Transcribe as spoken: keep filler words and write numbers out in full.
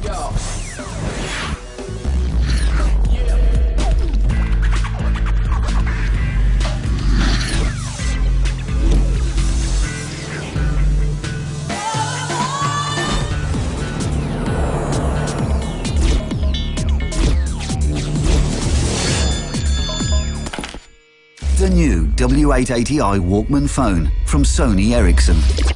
The new W eight eighty i Walkman phone from Sony Ericsson.